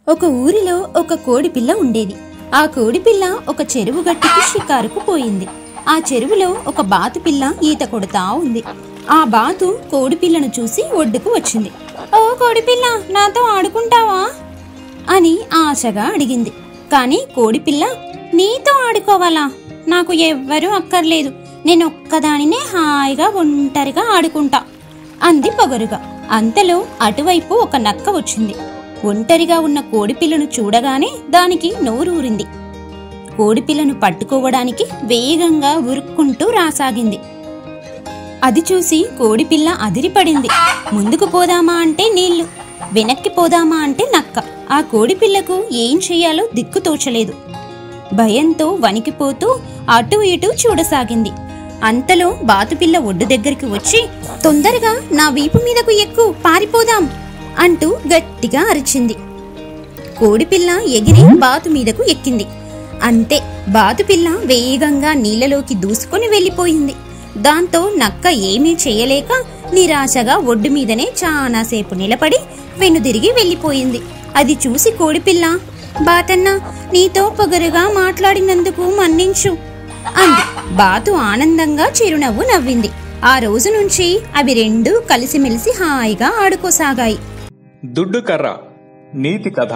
ఒక ఊరిలో ఒక కోడిపిల్ల ఉండేది. ఆ కోడిపిల్ల ఒక చెరువు గట్టుకి షికారుకు పోయింది. ఆ చెరువులో ఒక బాతు పిల్ల ఈత కొడతా ఉంది. ఆ బాతు కోడిపిల్లను చూసి ఒడ్డుకు వచ్చింది. ఓ కోడిపిల్ల, నాతో ఆడుకుంటావా అని ఆశగా అడిగింది. కాని కోడిపిల్ల, నీతో ఆడుకోవాలా? నాకు ఎవ్వరూ అక్కర్లేదు, నేను ఒక్కదానినే హాయిగా ఒంటరిగా ఆడుకుంటా అంది పొగరుగా. అంతలో అటువైపు ఒక నక్క వచ్చింది. ఒంటరిగా ఉన్న కోడిపిల్లను చూడగానే దానికి నోరూరింది. కోడిపిల్లను పట్టుకోవడానికి వేగంగా ఉరుక్కుంటూ రాసాగింది. అది చూసి కోడిపిల్ల అదిరిపడింది. ముందుకు పోదామా అంటే నీళ్లు, వెనక్కి పోదామా అంటే నక్క. ఆ కోడిపిల్లకు ఏం చెయ్యాలో దిక్కు తోచలేదు. భయంతో వణికిపోతూ అటూ ఇటూ చూడసాగింది. అంతలో బాతుపిల్ల ఒడ్డు దగ్గరికి వచ్చి, తొందరగా నా వీపు మీదకు ఎక్కు, పారిపోదాం అంటూ గట్టిగా అరిచింది. కోడిపిల్ల ఎగిరి బాతు మీదకు ఎక్కింది. అంతే, బాతుపిల్ల వేగంగా నీళ్లలోకి దూసుకొని వెళ్ళిపోయింది. దాంతో నక్క ఏమీ చేయలేక నిరాశగా ఒడ్డు మీదనే చాలాసేపు నిలబడి వెనుదిరిగి వెళ్ళిపోయింది. అది చూసి కోడిపిల్ల, బాతన్న, నీతో పొగరుగా మాట్లాడినందుకు మన్నించు అంది. బాతు ఆనందంగా చిరునవ్వు నవ్వింది. ఆ రోజు నుంచి అవి రెండూ కలిసిమెలిసి హాయిగా ఆడుకోసాగాయి. దుడ్డు కర్ర నీతి కథ.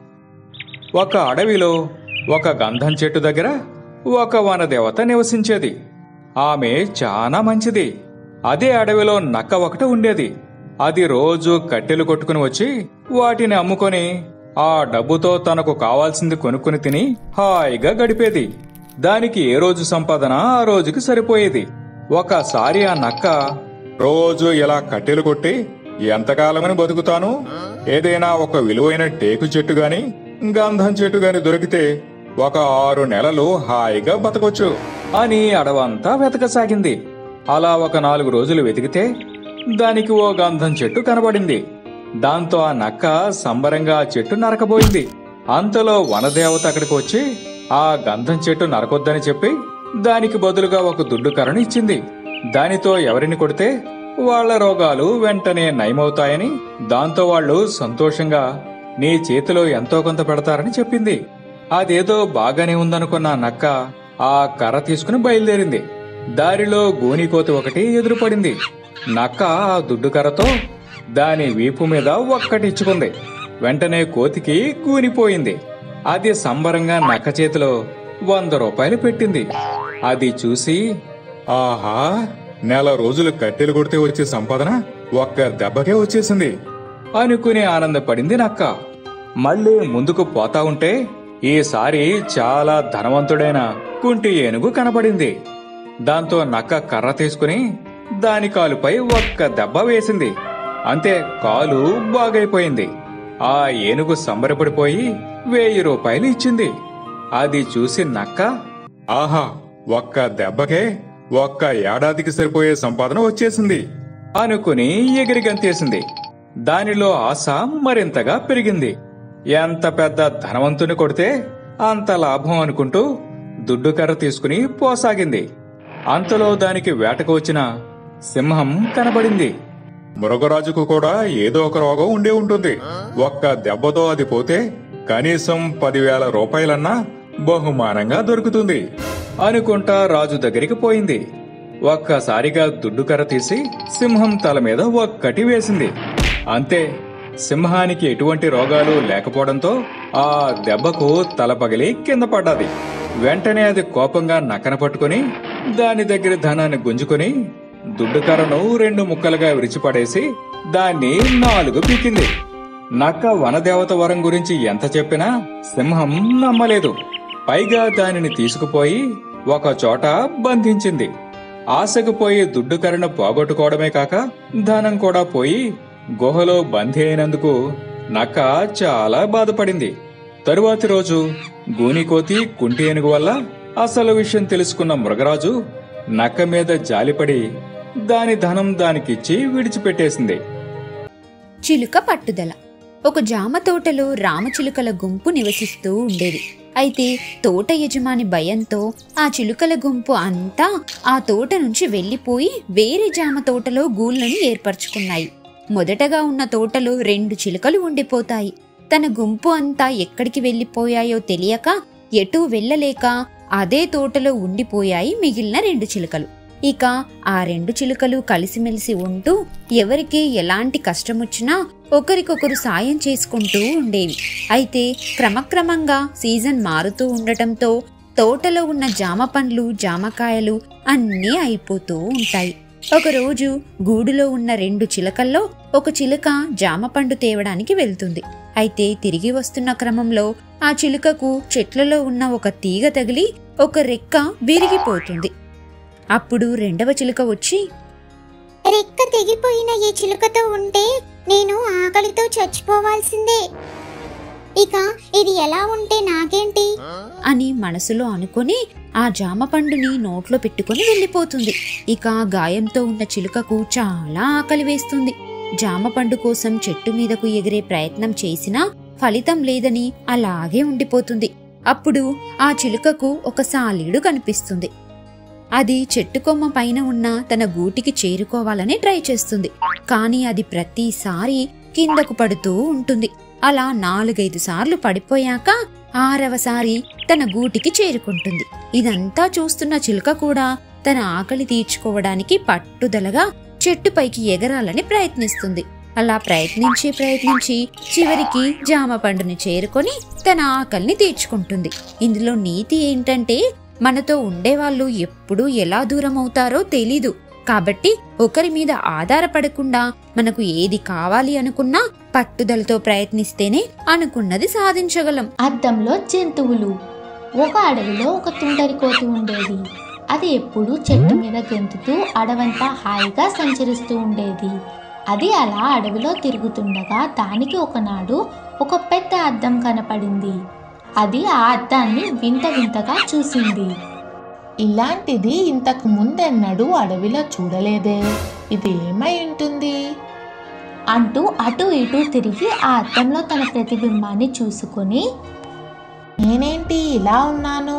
ఒక అడవిలో ఒక గంధం చెట్టు దగ్గర ఒక వనదేవత నివసించేది. ఆమె చాలా మంచిది. అదే అడవిలో నక్క ఒకటి ఉండేది. అది రోజు కట్టెలు కొట్టుకుని వచ్చి వాటిని అమ్ముకొని ఆ డబ్బుతో తనకు కావాల్సింది కొనుక్కుని తిని హాయిగా గడిపేది. దానికి ఏ రోజు సంపాదన ఆ రోజుకి సరిపోయేది. ఒకసారి ఆ నక్క, రోజు ఇలా కట్టెలు కొట్టి ఎంతకాలమని బతుకుతాను, ఏదైనా ఒక విలువైన టేకు చెట్టు గాని గంధం చెట్టు గాని దొరికితే ఒక 6 నెలలు హాయిగా బతకొచ్చు అని అడవంతా వెతకసాగింది. అలా ఒక 4 రోజులు వెతికితే దానికి ఓ గంధం చెట్టు కనబడింది. దాంతో ఆ నక్క సంబరంగా ఆ చెట్టు నరకబోయింది. అంతలో వనదేవత అక్కడికి వచ్చి ఆ గంధం చెట్టు నరకొద్దని చెప్పి దానికి బదులుగా ఒక దుడ్డు కర్రను ఇచ్చింది. దానితో ఎవరిని కొడితే వాళ్ల రోగాలు వెంటనే నయమవుతాయని, దాంతో వాళ్లు సంతోషంగా నీ చేతిలో ఎంతో కొంత పెడతారని చెప్పింది. అదేదో బాగానే ఉందనుకున్న నక్క ఆ కర్ర తీసుకుని బయలుదేరింది. దారిలో గోనికోతి ఒకటి ఎదురుపడింది. నక్క ఆ దుడ్డు కర్రతో దాని వీపు మీద ఒక్కటిచ్చుకుంది. వెంటనే కోతికి గూనిపోయింది. అది సంబరంగా నక్క చేతిలో 100 రూపాయలు పెట్టింది. అది చూసి, ఆహా, నెల రోజులు కట్టెలు కొడితే వచ్చే సంపాదన ఒక్క దెబ్బకే వచ్చేసింది అనుకుని ఆనందపడింది నక్క. మళ్ళీ ముందుకు పోతా ఉంటే ఈసారి చాలా ధనవంతుడైన కుంటి ఏనుగు కనబడింది. దాంతో నక్క కర్ర తీసుకుని దాని కాలుపై ఒక్క దెబ్బ వేసింది. అంతే, కాలు బాగైపోయింది. ఆ ఏనుగు సంబరపడిపోయి 1000 రూపాయలు ఇచ్చింది. అది చూసి నక్క, ఆహా, ఒక్క దెబ్బకే ఒక్క ఏడాదికి సరిపోయే సంపాదన వచ్చేసింది అనుకుని ఎగిరి గంతేసింది. దానిలో ఆశ మరింతగా పెరిగింది. ఎంత పెద్ద ధనవంతుని కొడితే అంత లాభం అనుకుంటూ దుడ్డు కర్ర తీసుకుని పోసాగింది. అంతలో దానికి వేటకు వచ్చిన సింహం కనబడింది. మృగరాజుకు కూడా ఏదో ఒక రోగం ఉండే ఉంటుంది. ఒక్క దెబ్బతో అది పోతే కనీసం 10,000 రూపాయలన్నా బహుమానంగా దొరుకుతుంది అనుకుంటా రాజు దగ్గరికి పోయింది. ఒక్కసారిగా దుడ్డు కర్ర తీసి సింహం తల మీద ఒక్కటి వేసింది. అంతే, సింహానికి ఎటువంటి రోగాలు లేకపోవడంతో ఆ దెబ్బకు తల పగిలి కింద పడ్డది. వెంటనే అది కోపంగా నక్కన పట్టుకుని దాని దగ్గర ధనాన్ని గుంజుకుని దుడ్డు కర్రను 2 ముక్కలుగా విరిచిపడేసి దాన్ని 4 పీకింది. నక్క వనదేవత వరం గురించి ఎంత చెప్పినా సింహం నమ్మలేదు. పైగా దానిని తీసుకుపోయి ఒక చోట బంధించింది. ఆశకు పోయి దుడ్డు కర్రను పోగొట్టుకోవడమే కాక ధనం కూడా పోయి గుహలో బందీ అయినందుకు నక్క చాలా బాధపడింది. తరువాతి రోజు గూనికోతి కుంటి ఏనుగు వల్ల అసలు విషయం తెలుసుకున్న మృగరాజు నక్క మీద జాలిపడి దాని ధనం దానికిచ్చి విడిచిపెట్టేసింది. చిలుక పట్టుదల. ఒక జామ తోటలో రామచిలుకల గుంపు నివసిస్తూ ఉండేది. అయితే తోట యజమాని భయంతో ఆ చిలుకల గుంపు అంతా ఆ తోట నుంచి వెళ్లిపోయి వేరే జామ తోటలో గూళ్లను ఏర్పరచుకున్నాయి. మొదటగా ఉన్న తోటలో 2 చిలుకలు ఉండిపోతాయి. తన గుంపు అంతా ఎక్కడికి వెళ్ళిపోయాయో తెలియక ఎటూ వెళ్ళలేక అదే తోటలో ఉండిపోయాయి మిగిలిన 2 చిలుకలు. ఇక ఆ 2 చిలుకలు కలిసిమెలిసి ఉంటూ ఎవరికి ఎలాంటి కష్టమొచ్చినా ఒకరికొకరు సాయం చేసుకుంటూ ఉండేవి. అయితే క్రమక్రమంగా సీజన్ మారుతూ ఉండటంతో తోటలో ఉన్న జామ పండ్లు, జామకాయలు అన్నీ అయిపోతూ ఉంటాయి. ఒకరోజు గూడులో ఉన్న 2 చిలకల్లో ఒక చిలుక జామ పండు తేవడానికి వెళ్తుంది. అయితే తిరిగి వస్తున్న క్రమంలో ఆ చిలుకకు చెట్లలో ఉన్న ఒక తీగ తగిలి ఒక రెక్క విరిగిపోతుంది. అప్పుడు 2వ చిలుక వచ్చి, రెక్క తెగిపోయిన ఈ చిలుకతో ఉంటే నేను ఆకలితో చచ్చిపోవాల్సిందే. ఇక ఇది ఎలా ఉంటే నాకేంటి అని మనసులో అనుకుని ఆ జామ పండుని నోట్లో పెట్టుకుని వెళ్ళిపోతుంది. ఇక గాయంతో ఉన్న చిలుకకు చాలా ఆకలి వేస్తుంది. జామ పండు కోసం చెట్టు మీదకు ఎగిరే ప్రయత్నం చేసినా ఫలితం లేదని అలాగే ఉండిపోతుంది. అప్పుడు ఆ చిలుకకు ఒక సాలీడు కనిపిస్తుంది. అది చెట్టు కొమ్మ పైన ఉన్న తన గూటికి చేరుకోవాలని ట్రై చేస్తుంది. కానీ అది ప్రతిసారి కిందకు పడుతూ ఉంటుంది. అలా 4-5 సార్లు పడిపోయాక 6వసారి తన గూటికి చేరుకుంటుంది. ఇదంతా చూస్తున్న చిలుక కూడా తన ఆకలి తీర్చుకోవడానికి పట్టుదలగా చెట్టుపైకి ఎగరాలని ప్రయత్నిస్తుంది. అలా ప్రయత్నించి చివరికి జామ పండుని చేరుకొని తన ఆకలిని తీర్చుకుంటుంది. ఇందులో నీతి ఏంటంటే, మనతో ఉండేవాళ్ళు ఎప్పుడూ ఎలా దూరం అవుతారో తెలీదు. కాబట్టి ఒకరి మీద ఆధారపడకుండా మనకు ఏది కావాలి అనుకున్నా పట్టుదలతో ప్రయత్నిస్తేనే అనుకున్నది సాధించగలం. అద్దంలో జంతువులు. ఒక అడవిలో ఒక తుంటరి కోతి ఉండేది. అది ఎప్పుడూ చెట్టు మీద గెంతుతూ అడవంతా హాయిగా సంచరిస్తూ ఉండేది. అది అలా అడవిలో తిరుగుతుండగా దానికి ఒకనాడు ఒక పెద్ద అద్దం కనపడింది. అది ఆ అద్దాన్ని వింత వింతగా చూసింది. ఇలాంటిది ఇంతకు ముందెన్నడూ అడవిలో చూడలేదే, ఇది ఏమై ఉంటుంది అంటూ అటు ఇటు తిరిగి ఆ అద్దంలో తన ప్రతిబింబాన్ని చూసుకుని, నేనేంటి ఇలా ఉన్నాను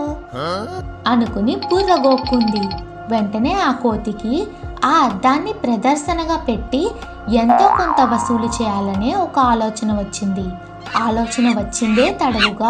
అనుకుని బుర్రగోక్కుంది. వెంటనే ఆ కోతికి ఆ అద్దాన్ని ప్రదర్శనగా పెట్టి ఎంతో కొంత వసూలు చేయాలనే ఒక ఆలోచన వచ్చింది. ఆలోచన వచ్చిందే తడవుగా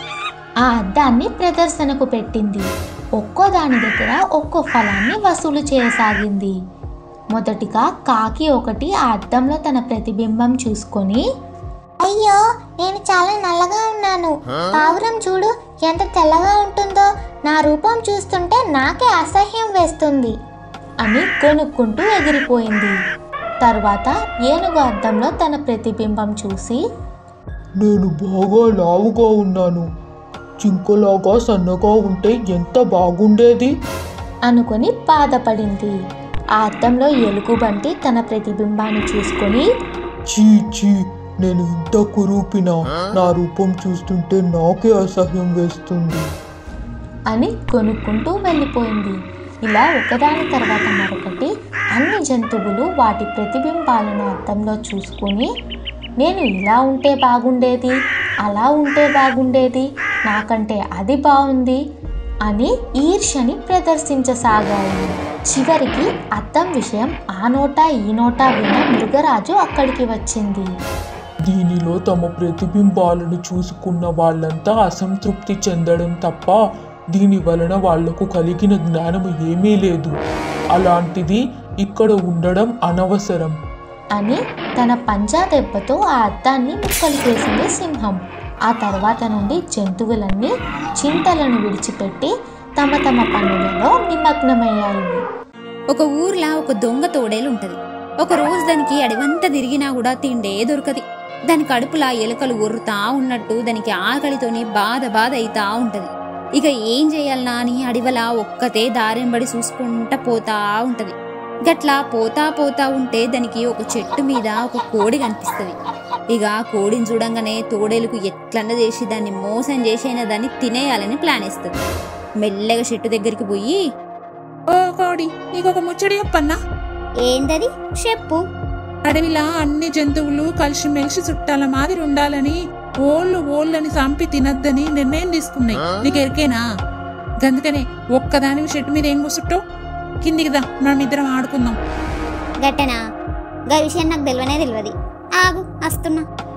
ఆ అద్దాన్ని ప్రదర్శనకు పెట్టింది. ఒక్కో దాని దగ్గర ఒక్కో ఫలాన్ని వసూలు చేయసాగింది. మొదటిగా కాకి ఒకటి ఆ అద్దంలో తన ప్రతిబింబం చూసుకొని, అయ్యో నేను చాలా నల్లగా ఉన్నాను, పావురం చూడు ఎంత తెల్లగా ఉంటుందో, నా రూపం చూస్తుంటే నాకే అసహ్యం వేస్తుంది అని కొనుక్కుంటూ ఎగిరిపోయింది. తర్వాత ఏనుగు అద్దంలో తన ప్రతిబింబం చూసి, నేను బాగా లావుగా ఉన్నాను, జింకలాగా సన్నగా ఉంటే ఎంత బాగుండేది అనుకొని బాధపడింది. ఆ అద్దంలో ఎలుగుబంటి తన ప్రతిబింబాన్ని చూసుకొని, చీ చీ, నేను ఇంత కురూపినా, నా రూపం చూస్తుంటే నాకే అసహ్యం వేస్తుంది అని కొనుక్కుంటూ వెళ్ళిపోయింది. ఇలా ఒకదాని తర్వాత మరొకటి అన్ని జంతువులు వాటి ప్రతిబింబాలను అద్దంలో చూసుకుని, నేను ఇలా ఉంటే బాగుండేది, అలా ఉంటే బాగుండేది, నాకంటే అది బాగుంది అని ఈర్ష్యని ప్రదర్శించసాగాయి. చివరికి అద్దం విషయం ఆ నోటా ఈ నోటా విన్న మృగరాజు అక్కడికి వచ్చింది. దీనిలో తమ ప్రతిబింబాలను చూసుకున్న వాళ్ళంతా అసంతృప్తి చెందడం తప్ప దీని వలన వాళ్లకు కలిగిన జ్ఞానం ఏమీ లేదు, అలాంటిది ఇక్కడ ఉండడం అనవసరం అని తన పంజా దెబ్బతో ఆ అద్దాన్ని ముక్కలు చేసింది సింహం. ఆ తర్వాత నుండి జంతువులన్నీ చింతలను విడిచిపెట్టి తమ తమ పనులలో నిమగ్నమయ్యాయి. ఒక ఊర్లో ఒక దొంగ తోడేలు ఉంటది. ఒక రోజు దానికి అడవంతా తిరిగినా కూడా తిండే దొరకది. దాని కడుపులా ఎలుకలు ఒర్రుతా ఉన్నట్టు దానికి ఆకలితోని బాధ అయితా ఉంటది. ఇక ఏం చేయాలనా అని అడవిలా ఒక్కతే దారెంబడి చూసుకుంటా పోతా ఉంటది. గట్లా పోతా ఉంటే దానికి ఒక చెట్టు మీద ఒక కోడి కనిపిస్తుంది. ఇక కోడిని చూడంగానే తోడేలుకు ఎట్లన్నా చేసి దాన్ని మోసం చేసైనా దాన్ని తినేయాలని ప్లాన్ వేస్తుంది. మెల్లగా చెట్టు దగ్గరికి పోయి, ఓ కోడి, నీకొక ముచ్చడి చెప్పన్నా. ఏందది చెప్పు. అడవిలా అన్ని జంతువులు కలిసిమెలిసి చుట్టాల మాదిరి ఉండాలని ఓళ్ళని చంపి తినద్దని నిర్ణయం తీసుకున్నాయి. నీకు ఎరికేనా? గందుకనే ఒక్కదాని చెట్టు మీద ఏం కూసుట్టో, కిందికి దా, మనం ఇద్దరం ఆడుకుందాం. గట్టనా గా విషయం నాకు తెలియదు. ఆగు వస్తున్నా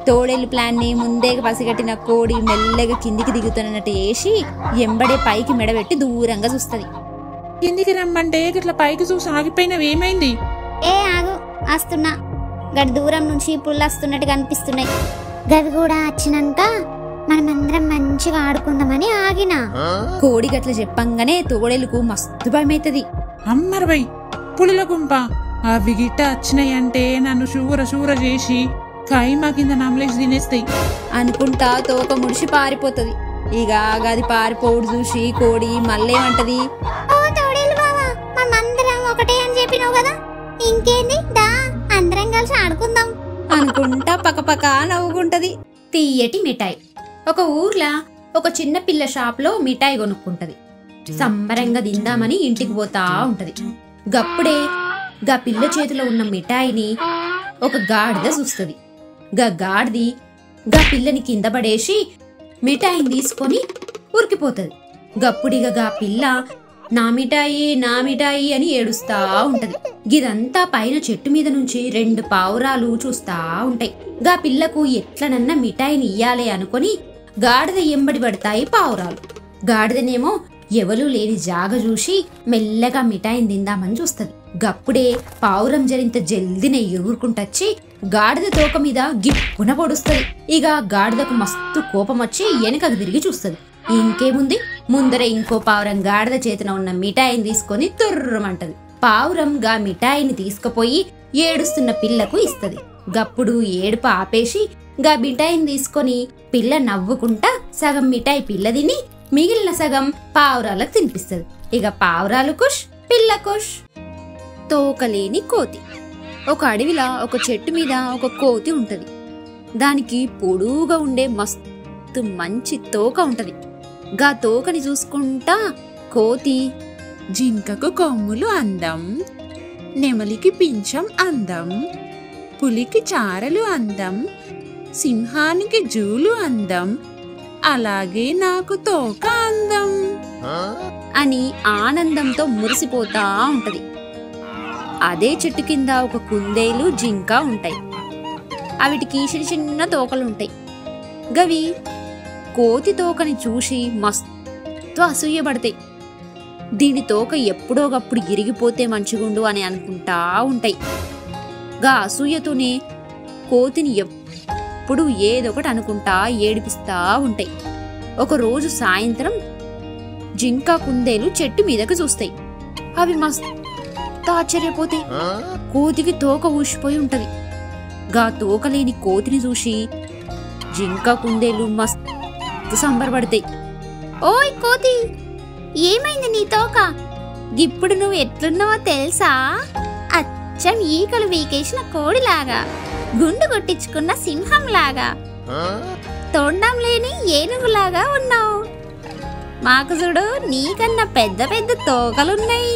తోడేలు ప్లాన్ని ముందే పసిగట్టిన కోడి మెల్లగా కిందికి దిగుతున్నట్టు వేసి ఎంబడే పైకి మెడబెట్టి దూరంగా చూస్తుంది. కిందికి రమ్మంటే ఇట్లా పైకి చూసి ఆగిపోయినవేమైంది? ఏ ఆగు, వస్తున్నా. గడి దూరం నుంచి పుల్లు వస్తున్నట్టు కనిపిస్తున్నాయి. గవి కూడా వచ్చినాక మనమందరం మంచిగా ఆడుకుందామని ఆగినా. కోడి గట్ల చెప్పంగానే తోడేలుకు మస్తు భయమైతుంది. అమ్మరవై పులుల గుంప అవి గిట్ట వచ్చినాయంటే నన్ను షూర చేసి కైమా కింద నమ్మలేసి తినేస్తాయి అనుకుంటా తోక ముడిసి పారిపోతుంది. ఇక గది పారిపోవుడు చూసి కోడి మళ్ళేమంటది, ఓ తోడేలు బావా, మనమందరం ఒకటే అని చెప్పినావు కదా, ఇంకేంది దా అందరం కలిసి ఆడుకుందాం అనుకుంటా పకపక నవ్వుకుంటది. తీయటి మిఠాయి. ఒక ఊర్లో ఒక చిన్న పిల్ల షాప్లో మిఠాయి కొనుక్కుంటది. సంబరంగా తిందామని ఇంటికి పోతా ఉంటది. గప్పుడే గా పిల్ల చేతిలో ఉన్న మిఠాయిని ఒక గాడిద చూస్తుంది. గాడిది గా పిల్లని కింద పడేసి మిఠాయిని తీసుకొని ఉరికిపోతుంది. గప్పుడిగా గా పిల్ల నా మిఠాయి అని ఏడుస్తా ఉంటది. గిదంతా పైన చెట్టు మీద నుంచి 2 పావురాలు చూస్తా ఉంటాయి. గా పిల్లకు ఎట్లనన్నా మిఠాయిని ఇయ్యాలే అనుకొని గాడిద ఎంబడి పడతాయి పావురాలు. గాడిదనేమో ఎవలూ లేని జాగ చూసి మెల్లగా మిఠాయిని తిందామని చూస్తుంది. గప్పుడే పావురం జరింత జల్దినే ఎగురుకుంటొచ్చి గాడిద తోక మీద గిప్పున పొడుస్తుంది. ఇక గాడిదకు మస్తు కోపం వచ్చి వెనకకు తిరిగి చూస్తుంది. ఇంకేముంది, ముందర ఇంకో పావురం గాడిద చేతిన ఉన్న మిఠాయిని తీసుకొని తుర్రమంటది. పావురం గా మిఠాయిని తీసుకుపోయి ఏడుస్తున్న పిల్లకు ఇస్తది. గప్పుడు ఏడుపు ఆపేసి గా మిఠాయిని తీసుకొని పిల్ల నవ్వుకుంటా సగం మిఠాయి పిల్ల తిని మిగిలిన సగం పావురాలకు తినిపిస్తుంది. ఇక పావురాలు ఖుష్, పిల్ల ఖుష్. తోకలేని కోతి. ఒక అడవిలో ఒక చెట్టు మీద ఒక కోతి ఉంటది. దానికి పొడువుగా ఉండే మస్తు మంచి తోక ఉంటది. గా తోకని చూసుకుంటా కోతి, జింకకు కొమ్ములు అందం, నెమలికి పింఛం అందం, పులికి చారలు అందం, సింహానికి జూలు అందం, అలాగే నాకు తోక అందం అని ఆనందంతో మురిసిపోతా ఉంటది. అదే చెట్టు కింద ఒక కుందేలు, జింక ఉంటాయి. అవిటికి చిన్న తోకలుంటాయి. గవి కోతి తోకని చూసి మస్తు అసూయపడతాయి. దీని తోక ఎప్పుడోగప్పుడు ఇరిగిపోతే మంచిగుండు అని అనుకుంటా ఉంటాయి. గా అసూయతోనే కోతిని ఎప్పుడు ఏదొకటి అనుకుంటా ఏడిపిస్తా ఉంటాయి. ఒకరోజు సాయంత్రం జింక, కుందేలు చెట్టు మీదకి చూస్తాయి. అవి మస్తు ఆశ్చర్యపోతాయి. కోతికి తోక ఊసిపోయి ఉంటది. గా తోకలేని కోతిని చూసి జింక, కుందేలు మస్తు సంబరపడతాయి. ఓయ్ కోతి, ఏమైంది నీ తోక? ఇప్పుడు నువ్వు ఎట్లున్నావో తెలుసా? అచ్చం ఈకలు వీకేసిన కోడిలాగా, గుండు కొట్టించుకున్న సింహంలాగా, తొండం లేని ఏనుగులాగా ఉన్నావు. మాకు చూడు నీకన్నా పెద్ద పెద్ద తోకలున్నాయి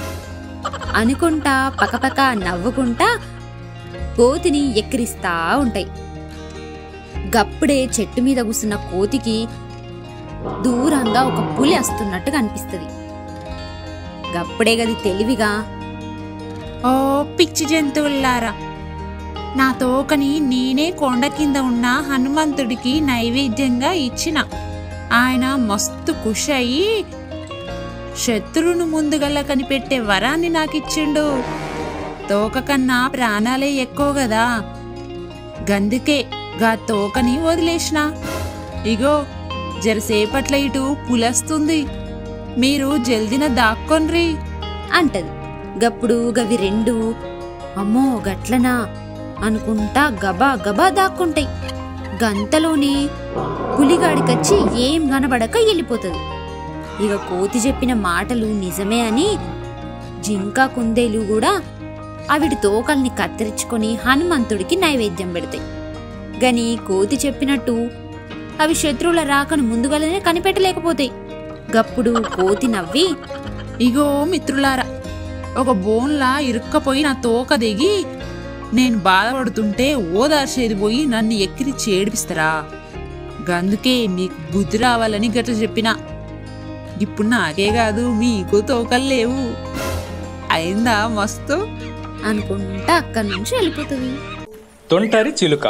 అనుకుంటా పకపక నవ్వుకుంటా కోతిని ఎక్కిరిస్తా ఉంటాయి. గప్పుడే చెట్టు మీద కూసున్న కోతికి దూరంగా ఒక పులి వస్తున్నట్టు కనిపిస్తుంది. గప్పుడే గది తెలివిగా, ఓ పిచ్చి జంతువులారా, నా తోకని నేనే కొండ కింద ఉన్న హనుమంతుడికి నైవేద్యంగా ఇచ్చిన. ఆయన మస్తు ఖుషి అయ్యి శత్రువును ముందుగల్లా కనిపెట్టే వరాన్ని నాకిచ్చిండు. తోక కన్నా ప్రాణాలే ఎక్కువ కదా, గందుకే గా తోకని వదిలేసిన. ఇగో జరసేపట్ల ఇటు పులస్తుంది, మీరు జల్దిన దాక్కొన్రి అంటది. గప్పుడు గవి 2 అమ్మో గట్లనా అనుకుంటా గబా గబా దాక్కుంటాయి. గంతలోనే పులిగాడికచ్చి ఏం కనబడక వెళ్ళిపోతుంది. ఇక కోతి చెప్పిన మాటలు నిజమే అని జింక, కుందేలు కూడా అవిటి తోకల్ని కత్తిరించుకొని హనుమంతుడికి నైవేద్యం పెడతాయి. గని కోతి చెప్పినట్టు అవి శత్రువుల రాకను ముందుగానే కనిపెట్టలేకపోతాయి. గప్పుడు కోతి నవ్వి, ఇగో మిత్రులారా, ఒక బోన్లా ఇరుక్కపోయి నా తోక దిగి నేను బాధపడుతుంటే ఓదార్చేది పోయి నన్ను ఎక్కిరిచ్చి ఏడిపిస్తారా? గందుకే మీకు బుద్ధి రావాలని గట్ల చెప్పినా. ఇప్పుడు నాకే కాదు మీకు తోకలు లేవు. అయిందా మస్తు అనుకుంటా అక్కడి నుంచి వెళ్ళిపోతుంది. తొంటరి చిలుక.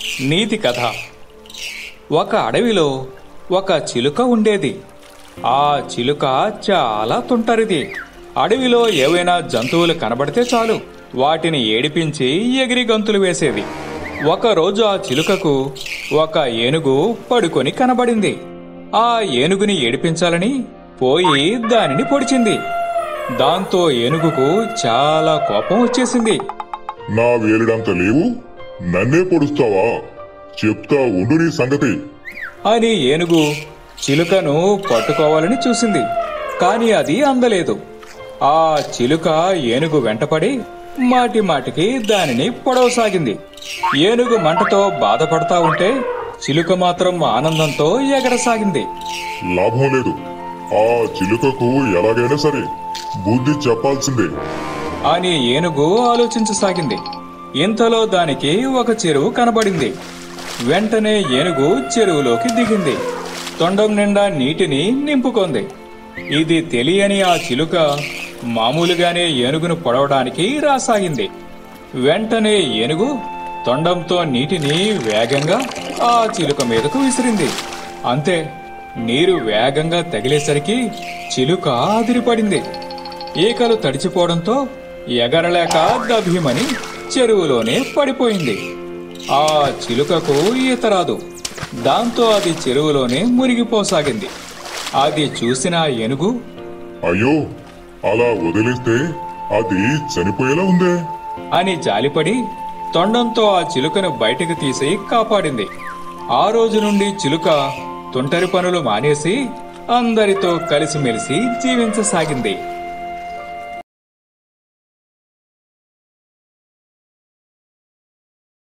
నీతి కథ. ఒక అడవిలో ఒక చిలుక ఉండేది. ఆ చిలుక చాలా తుంటరిది. అడవిలో ఏవైనా జంతువులు కనబడితే చాలు వాటిని ఏడిపించి ఎగిరి గంతులు వేసేది. ఒకరోజు ఆ చిలుకకు ఒక ఏనుగు పడుకొని కనబడింది. ఆ ఏనుగుని ఏడిపించాలని పోయి దానిని పొడిచింది. దాంతో ఏనుగుకు చాలా కోపం వచ్చేసింది. నా వేలిడంత లేవు, నన్నే పొడుస్తావా? చెప్తా ఉండు నీ సంగతి అని ఏనుగు చిలుకను పట్టుకోవాలని చూసింది. కాని అది అందలేదు. ఆ చిలుక ఏనుగు వెంటపడి మాటి మాటికి దానిని పొడవసాగింది. ఏనుగు మంటతో బాధపడతా ఉంటే చిలుక మాత్రం ఆనందంతో ఎగరసాగింది. లాభం లేదు. ఆ చిలుకకు ఎలాగైనా సరే బుద్ధి చెప్పాల్సిందే అని ఏనుగు ఆలోచించసాగింది. ఇంతలో దానికి ఒక చెరువు కనబడింది. వెంటనే ఏనుగు చెరువులోకి దిగింది. తొండం నిండా నీటిని నింపుకొంది. ఇది తెలియని ఆ చిలుక మామూలుగానే ఏనుగును పొడవడానికి రాసాగింది. వెంటనే ఏనుగు తొండంతో నీటిని వేగంగా ఆ చిలుక మీదకు విసిరింది. అంతే, నీరు వేగంగా తగిలేసరికి చిలుక అదిరిపడింది. ఈకలు తడిచిపోవడంతో ఎగరలేక దభీమని చెరువులోనే పడిపోయింది. ఆ చిలుకకు ఈత రాదు. దాంతో అది చెరువులోనే మునిగిపోసాగింది. అది చూసిన ఏనుగు, అయ్యో, అలా వదిలేస్తే అది చనిపోయేలా ఉందే అని జాలిపడి తొండంతో ఆ చిలుకను బయటకు తీసి కాపాడింది. ఆ రోజు నుండి చిలుక తుంటరి పనులు మానేసి అందరితో కలిసిమెలిసి జీవించసాగింది.